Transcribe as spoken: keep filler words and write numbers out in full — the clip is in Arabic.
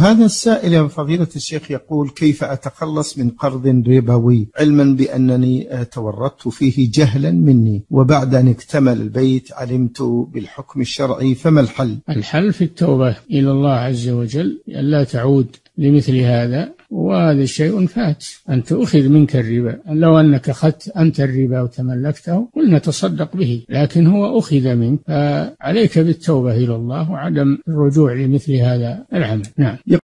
هذا السائل يا فضيلة الشيخ يقول: كيف أتخلص من قرض ربوي علما بأنني تورطت فيه جهلا مني، وبعد أن اكتمل البيت علمت بالحكم الشرعي، فما الحل؟ الحل في التوبة إلى الله عز وجل ألا تعود لمثل هذا، وهذا شيء فات. أنت أخذ منك الربا، لو أنك أخذت أنت الربا وتملكته قلنا تصدق به، لكن هو أخذ منك، فعليك بالتوبة إلى الله وعدم الرجوع لمثل هذا العمل. نعم.